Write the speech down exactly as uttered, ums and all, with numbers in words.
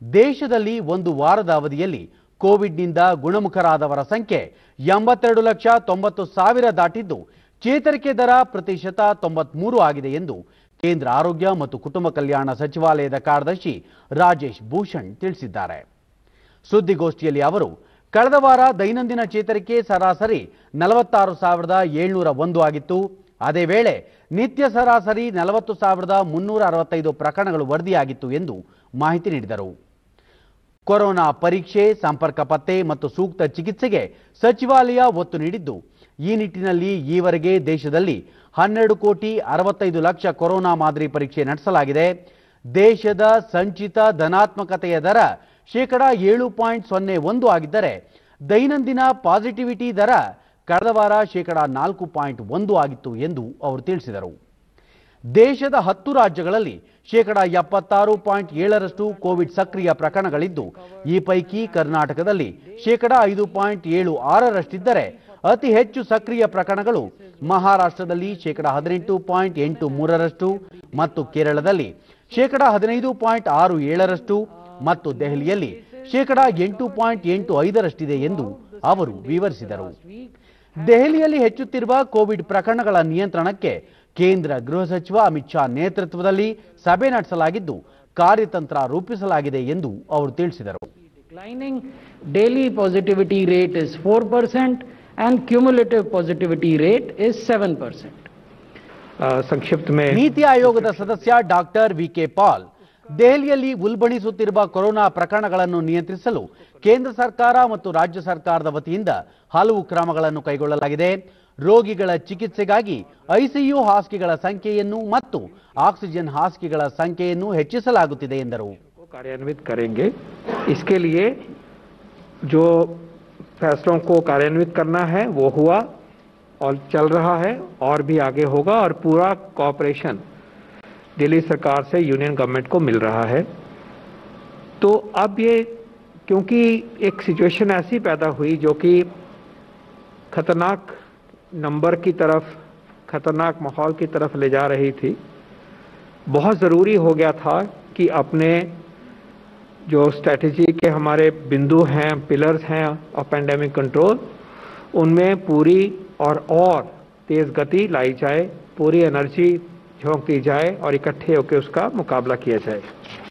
ದೇಶದಲ್ಲಿ ಒಂದು ವಾರದ ಅವಧಿಯಲ್ಲಿ ಕೋವಿಡ್ನಿಂದ ಗುಣಮುಖರಾದವರ ಸಂಖ್ಯೆ ಎಂಬತ್ತೆರಡು ಲಕ್ಷ ತೊಂಬತ್ತು ಸಾವಿರ ದಾಟಿದ್ದು ಚೇತರಿಕೆ ದರ ಪ್ರತಿಶತ ತೊಂಬತ್ಮೂರು ಆಗಿದೆ ಎಂದು ಕೇಂದ್ರ ಆರೋಗ್ಯ ಮತ್ತು ಕುಟುಂಬ ಕಲ್ಯಾಣ ಸಚಿವಾಲಯದ ಕಾರ್ಯದರ್ಶಿ ರಾಜೇಶ್ ಭೂಷಣ್ ತಿಳಿಸಿದ್ದಾರೆ. ಸುದ್ದಿಗೋಷ್ಠಿಯಲ್ಲಿ ಅವರು ಕಳೆದ ವಾರ ದೈನಂದಿನ ಚೇತರಿಕೆ ಸರಾಸರಿ ನಲವತ್ತಾರು ಸಾವಿರದ ಏಳ್ನೂರ ಒಂದು ಆಗಿತ್ತು. ಅದೇ ವೇಳೆ ನಿತ್ಯ ಸರಾಸರಿ ನಲವತ್ತು ಸಾವಿರದ ಮುನ್ನೂರ ಅರವತ್ತೈದು ಪ್ರಕರಣಗಳು ವರದಿಯಾಗಿತ್ತು ಎಂದು ಮಾಹಿತಿ ನೀಡಿದರು. ಕೊರೋನಾ ಪರೀಕ್ಷೆ, ಸಂಪರ್ಕ ಪತ್ತೆ ಮತ್ತು ಸೂಕ್ತ ಚಿಕಿತ್ಸೆಗೆ ಸಚಿವಾಲಯ ಒತ್ತು ನೀಡಿದ್ದು, ಈ ನಿಟ್ಟಿನಲ್ಲಿ ಈವರೆಗೆ ದೇಶದಲ್ಲಿ ಹನ್ನೆರಡು ಕೋಟಿ ಅರವತ್ತೈದು ಲಕ್ಷ ಕೊರೋನಾ ಮಾದರಿ ಪರೀಕ್ಷೆ ನಡೆಸಲಾಗಿದೆ. ದೇಶದ ಸಂಚಿತ ಧನಾತ್ಮಕತೆಯ ದರ ಶೇಕಡಾ ಏಳು ಪಾಯಿಂಟ್ ಸೊನ್ನೆ ಒಂದು ಆಗಿದ್ದರೆ ದೈನಂದಿನ ಪಾಸಿಟಿವಿಟಿ ದರ ಕಳೆದ ವಾರ ಶೇಕಡಾ ನಾಲ್ಕು ಪಾಯಿಂಟ್ ಒಂದು ಆಗಿತ್ತು ಎಂದು ಅವರು ತಿಳಿಸಿದರು. ದೇಶದ ಹತ್ತು ರಾಜ್ಯಗಳಲ್ಲಿ ಶೇಕಡಾ ಎಪ್ಪತ್ತಾರು ಪಾಯಿಂಟ್ ಏಳರಷ್ಟು ಕೋವಿಡ್ ಸಕ್ರಿಯ ಪ್ರಕರಣಗಳಿದ್ದು, ಈ ಪೈಕಿ ಕರ್ನಾಟಕದಲ್ಲಿ ಶೇಕಡಾ ಐದು ಪಾಯಿಂಟ್ ಏಳು ಆರರಷ್ಟಿದ್ದರೆ ಅತಿ ಹೆಚ್ಚು ಸಕ್ರಿಯ ಪ್ರಕರಣಗಳು ಮಹಾರಾಷ್ಟ್ರದಲ್ಲಿ ಶೇಕಡಾ ಹದಿನೆಂಟು ಪಾಯಿಂಟ್ ಎಂಟು ಮೂರರಷ್ಟು ಮತ್ತು ಕೇರಳದಲ್ಲಿ ಶೇಕಡಾ ಹದಿನೈದು ಪಾಯಿಂಟ್ ಆರು ಏಳರಷ್ಟು ಮತ್ತು ದೆಹಲಿಯಲ್ಲಿ ಶೇಕಡಾ ಎಂಟು ಪಾಯಿಂಟ್ ಎಂಟು ಐದರಷ್ಟಿದೆ ಎಂದು ಅವರು ವಿವರಿಸಿದರು. ದೆಹಲಿಯಲ್ಲಿ ಹೆಚ್ಚುತ್ತಿರುವ ಕೋವಿಡ್ ಪ್ರಕರಣಗಳ ನಿಯಂತ್ರಣಕ್ಕೆ ಕೇಂದ್ರ ಗೃಹ ಸಚಿವ ಅಮಿತ್ ಶಾ ನೇತೃತ್ವದಲ್ಲಿ ಸಭೆ ನಡೆಸಲಾಗಿದ್ದು ಕಾರ್ಯತಂತ್ರ ರೂಪಿಸಲಾಗಿದೆ ಎಂದು ಅವರು ತಿಳಿಸಿದರು. Declining daily positivity rate is four percent and cumulative positivity rate is seven percent. ಸಂಕ್ಷಿಪ್ತ में ನೀತಿ ಆಯೋಗದ ಸದಸ್ಯ ಡಾಕ್ಟರ್ ವಿ ಕೆ ಪಾಲ್ ದೆಹಲಿಯಲ್ಲಿ ಉಲ್ಬಣಿಸುತ್ತಿರುವ ಕೊರೋನಾ ಪ್ರಕರಣಗಳನ್ನು ನಿಯಂತ್ರಿಸಲು ಕೇಂದ್ರ ಸರ್ಕಾರ ಮತ್ತು ರಾಜ್ಯ ಸರ್ಕಾರದ ವತಿಯಿಂದ ಹಲವು ಕ್ರಮಗಳನ್ನು ಕೈಗೊಳ್ಳಲಾಗಿದೆ. ರೋಗಿಗಳ ಚಿಕಿತ್ಸೆಗಾಗಿ ಐಸಿಯು ಹಾಸಿಗೆಗಳ ಸಂಖ್ಯೆಯನ್ನು ಮತ್ತು ಆಕ್ಸಿಜನ್ ಹಾಸಿಗೆಗಳ ಸಂಖ್ಯೆಯನ್ನು ಹೆಚ್ಚಿಸಲಾಗುತ್ತಿದೆ ಎಂದರು. कार्यान्वित करेंगे, इसके लिए जो फैसलों को कार्यान्वित करना है वो हुआ और चल रहा है और भी आगे होगा और पूरा कोऑपरेशन दिल्ली सरकार से यूनियन गवर्नमेंट को मिल रहा है. तो अब ये क्योंकि एक सिचुएशन ऐसी पैदा हुई जो कि खतरनाक नंबर की तरफ, खतरनाक माहौल की तरफ ले जा रही थी, बहुत ज़रूरी हो गया था कि अपने जो स्ट्रेटजी के हमारे बिंदु हैं, पिलर्स हैं और पेंडेमिक कंट्रोल, उनमें पूरी और और तेज़ गति लाई जाए, पूरी एनर्जी झोंक दी जाए और इकट्ठे होकर उसका मुकाबला किया जाए.